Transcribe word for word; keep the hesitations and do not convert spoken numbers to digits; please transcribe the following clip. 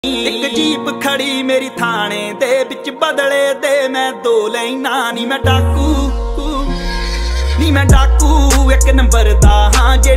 एक जीप खड़ी मेरी थाने दे बिच बदले दे मैं दो लैना नी मैं डाकू नी मैं डाकू एक नंबर दा हाँ।